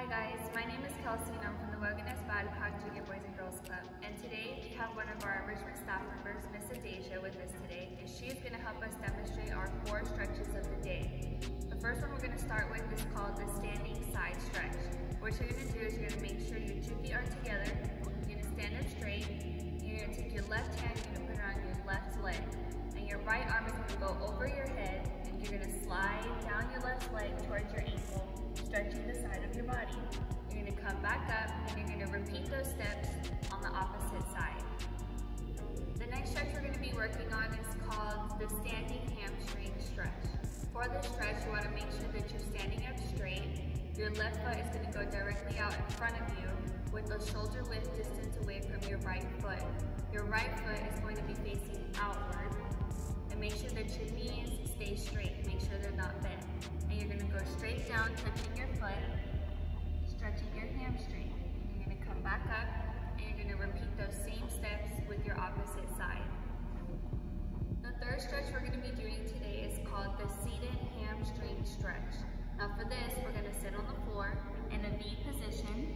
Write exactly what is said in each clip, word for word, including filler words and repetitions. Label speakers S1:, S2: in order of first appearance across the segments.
S1: Hi guys, my name is Kelsey and I'm from the Wilderness Backpack Junior Boys and Girls Club. And today we have one of our enrichment staff members, Miss Adaejah, with us today, and she is going to help us demonstrate our four stretches of the day. The first one we're going to start with is called the standing side stretch. What you're going to do is you're going to make sure your two feet are together, you're going to stand up straight, you're going to take your left hand, you're going to put it on your left leg, and your right arm is going to go over your head, and you're going to slide down your left leg towards your ankle, stretching the side of your body. You're going to come back up and you're going to repeat those steps on the opposite side. The next stretch we're going to be working on is called the standing hamstring stretch. For this stretch, you want to make sure that you're standing up straight. Your left foot is going to go directly out in front of you with a shoulder width distance away from your right foot. Your right foot is going to be facing outward. And make sure that your knees stay straight. Make sure they're not bent. And you're going to go straight down, touching your foot, stretching your hamstring. And you're going to come back up, and you're going to repeat those same steps with your opposite side. The third stretch we're going to be doing today is called the seated hamstring stretch. Now for this, we're going to sit on the floor in a V position,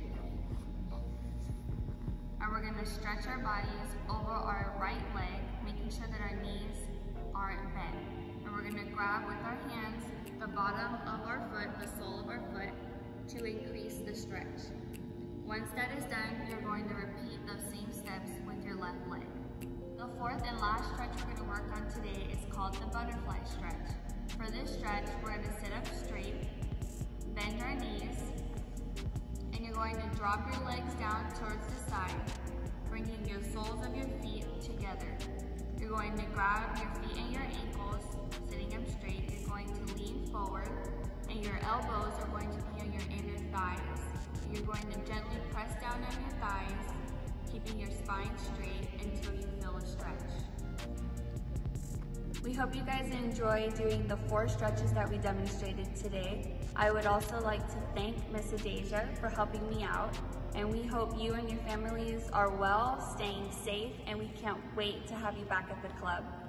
S1: and we're going to stretch our bodies over our right leg, making sure that our knees aren't bent. And we're going to grab with our hands the bottom of our foot, the sole of our foot, to increase the stretch. Once that is done, you're going to repeat those same steps with your left leg. The fourth and last stretch we're going to work on today is called the butterfly stretch. For this stretch, we're going to sit up straight, bend our knees, and you're going to drop your legs down towards the side, bringing your soles of your feet together. You're going to grab your feet and your ankles, sitting up straight. You're going to lean forward, and your elbows are going to be on your inner thighs. You're going to gently press down on your thighs, keeping your spine straight until you feel a stretch. We hope you guys enjoy doing the four stretches that we demonstrated today. I would also like to thank Miss Adaejah for helping me out, and we hope you and your families are well, staying safe, and we can't wait to have you back at the club.